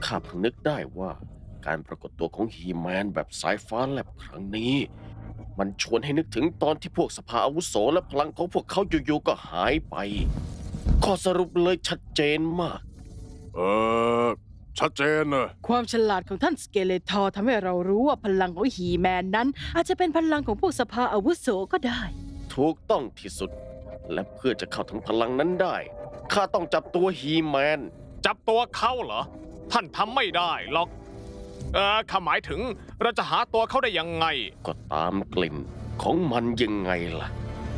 ข้าเพิ่งนึกได้ว่าการปรากฏตัวของฮีแมนแบบสายฟ้าแลบครั้งนี้มันชวนให้นึกถึงตอนที่พวกสภาอาวุโสและพลังของพวกเขาอยู่ๆก็หายไปข้อสรุปเลยชัดเจนมากชัดเจนเลยความฉลาดของท่านสเกเลทอร์ทำให้เรารู้ว่าพลังของฮีแมนนั้นอาจจะเป็นพลังของพวกสภาอาวุโสก็ได้ถูกต้องที่สุดและเพื่อจะเข้าถึงพลังนั้นได้ข้าต้องจับตัวฮีแมนจับตัวเขาเหรอท่านทำไม่ได้หรอกข้าหมายถึงเราจะหาตัวเขาได้ยังไงก็ตามกลิ่นของมันยังไงล่ะ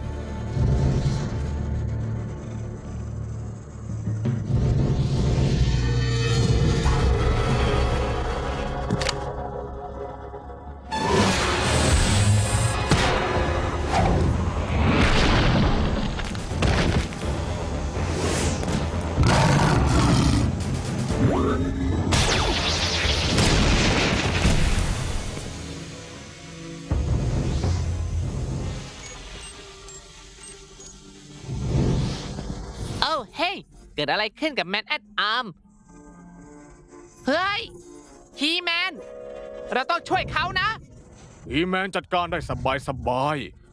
เกิดอะไรขึ้นกับแมนแอดอาร์มเฮ้ยฮีแมนเราต้องช่วยเขานะฮีแมนจัดการได้สบาย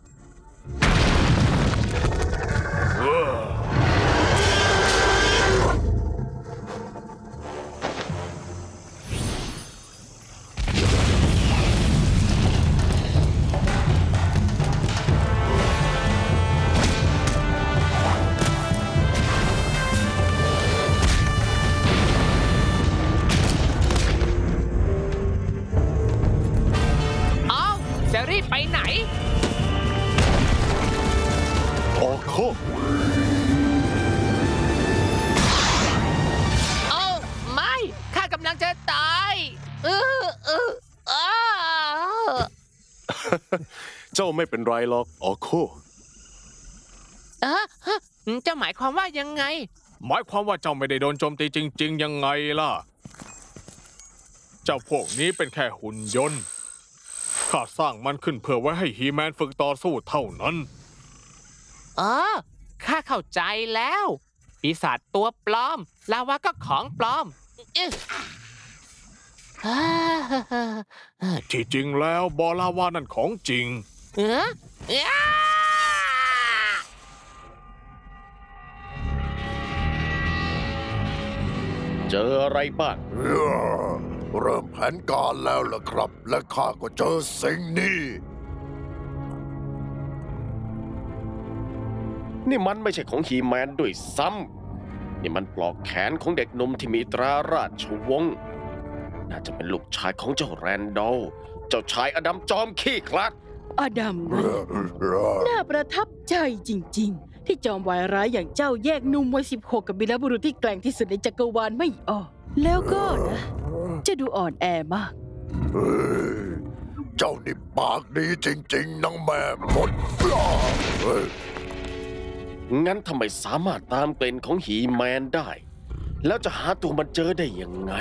จะรีบไปไหนออกโคโอ้ไม่ข้ากำลังจะตายเจ้าไม่เป็นไรหรอกออกโคเจ้าหมายความว่ายังไงหมายความว่าเจ้าไม่ได้โดนโจมตีจริงๆยังไงล่ะเจ้าพวกนี้เป็นแค่หุ่นยนต์ข้าสร้างมันขึ้นเพื่อไว้ให้ฮีแมนฝึกต่อสู้เท่านั้นข้าเข้าใจแล้วปีศาจตัวปลอมลาวาก็ของปลอมที่จริงแล้วบอลาวานั่นของจริงเจออะไรบ้างเริ่มแผนการแล้วล่ะครับและข้าก็เจอสิ่งนี้นี่มันไม่ใช่ของฮีแมนด้วยซ้ำนี่มันปลอกแขนของเด็กหนุ่มที่มีตราราชวงศ์น่าจะเป็นลูกชายของเจ้าแรนดอลเจ้าชายอดัมจอมขี้คลาดอดัมน่าประทับใจจริงๆที่จอมวายร้ายอย่างเจ้าแยกหนุ่มวัย16กับวีรบุรุษที่แกร่งที่สุดในจักรวาลไม่ออกแล้วก็นะจะดูอ่อนแอมากเจ้านี่ปากดีจริงๆน้องแม่หมดงั้นทำไมสามารถตามกลิ่นของฮีแมนได้แล้วจะหาตัวมันเจอได้ยังไง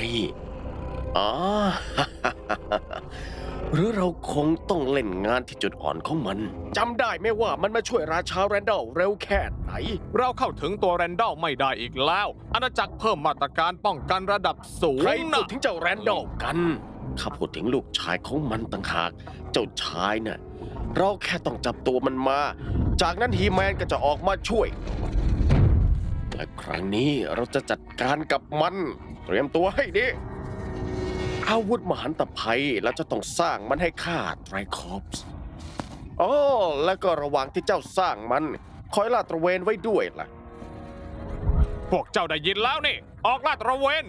หรือเราคงต้องเล่นงานที่จุดอ่อนของมันจำได้ไหมว่ามันมาช่วยราชาแรนดอลเร็วแค่ไหนเราเข้าถึงตัวแรนดอลไม่ได้อีกแล้วอาณาจักรเพิ่มมาตรการป้องกันระดับสูงใครพูดถึงเจ้าแรนดอลกันข้าพูดถึงลูกชายของมันต่างหากเจ้าชายน่ะเราแค่ต้องจับตัวมันมาจากนั้นฮีแมนก็จะออกมาช่วยและครั้งนี้เราจะจัดการกับมันเตรียมตัวให้ดีอาวุธมหันตภัยแล้วจะต้องสร้างมันให้ข้าไตรคอปส์แล้วก็ระหว่างที่เจ้าสร้างมันคอยลาดตระเวนไว้ด้วยล่ะพวกเจ้าได้ยินแล้วนี่ออกลาดตระเวน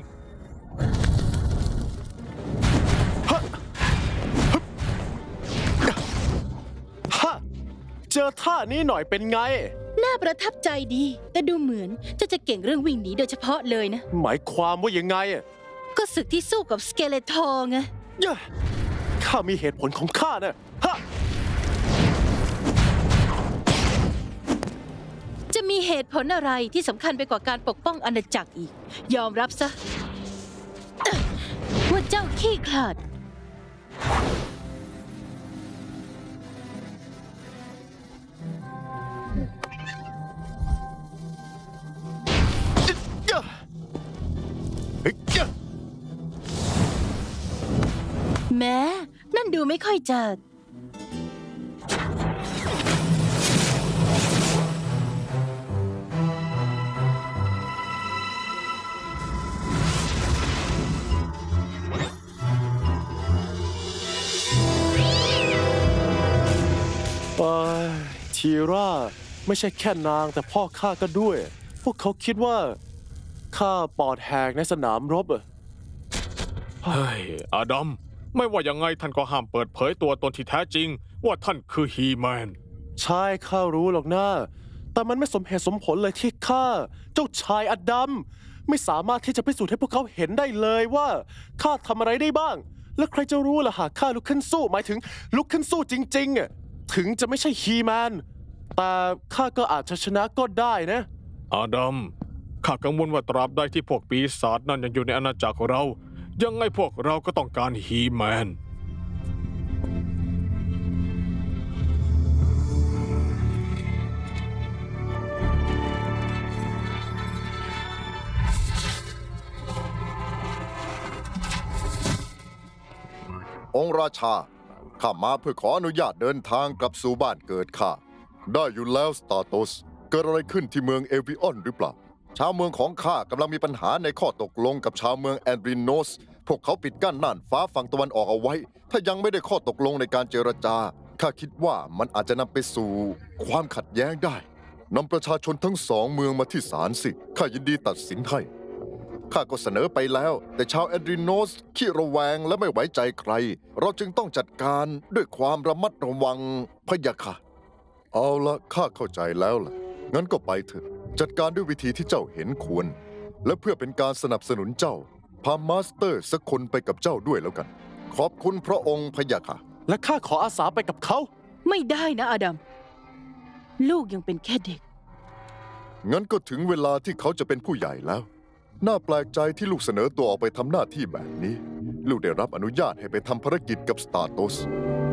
เจอท่านี้หน่อยเป็นไงน่าประทับใจดีแต่ดูเหมือนจะเก่งเรื่องวิ่งหนีโดยเฉพาะเลยนะหมายความว่ายังไงก็ศึกที่สู้กับสเกเลทอร์ไงข้ามีเหตุผลของข้านะจะมีเหตุผลอะไรที่สำคัญไปกว่าการปกป้องอาณาจักรอีกยอมรับซะว่าเจ้าขี้ขลาดแม้นั่นดูไม่ค่อยจะทีร่าไม่ใช่แค่นางแต่พ่อข้าก็ด้วย พวกเขาคิดว่าข้าปอดแหกในสนามรบอะเฮ้ยอาดัมไม่ว่ายังไงท่านก็ห้ามเปิดเผยตัวตนที่แท้จริงว่าท่านคือฮีแมนใช่ข้ารู้หรอกนะแต่มันไม่สมเหตุสมผลเลยที่ข้าเจ้าชายอดัมไม่สามารถที่จะพิสูจน์ให้พวกเขาเห็นได้เลยว่าข้าทำอะไรได้บ้าง และใครจะรู้ล่ะหากข้าลุกขึ้นสู้หมายถึงลุกขึ้นสู้จริงๆอะถึงจะไม่ใช่ฮีแมนแต่ข้าก็อาจจะชนะก็ได้นะอาดัมข้ากังวลว่าตราบใดที่พวกปีศาจนั่นยังอยู่ในอาณาจักรเรายังไงพวกเราก็ต้องการฮีแมนองค์ราชาข้ามาเพื่อขออนุญาตเดินทางกลับสู่บ้านเกิดข้าได้อยู่แล้วสตาร์โตสเกิดอะไรขึ้นที่เมืองเอวิออนหรือเปล่าชาวเมืองของข้ากำลังมีปัญหาในข้อตกลงกับชาวเมืองแอนดรินโนสพวกเขาปิดกั้นน่านฟ้าฝั่งตะวันออกเอาไว้ถ้ายังไม่ได้ข้อตกลงในการเจรจาข้าคิดว่ามันอาจจะนำไปสู่ความขัดแย้งได้นำประชาชนทั้งสองเมืองมาที่ศาลสิข้ายินดีตัดสินให้ข้าก็เสนอไปแล้วแต่ชาวแอนดรินโนสขี้ระแวงและไม่ไว้ใจใครเราจึงต้องจัดการด้วยความระมัดระวังพะยะค่ะเอาละข้าเข้าใจแล้วล่ะงั้นก็ไปเถอะจัดการด้วยวิธีที่เจ้าเห็นควรและเพื่อเป็นการสนับสนุนเจ้าพามาสเตอร์สักคนไปกับเจ้าด้วยแล้วกันขอบคุณพระองค์พะยะค่ะและข้าขออาสาไปกับเขาไม่ได้นะอาดัมลูกยังเป็นแค่เด็กงั้นก็ถึงเวลาที่เขาจะเป็นผู้ใหญ่แล้วน่าแปลกใจที่ลูกเสนอตัวออกไปทำหน้าที่แบบนี้ลูกได้รับอนุญาตให้ไปทำภารกิจกับสตาร์โตส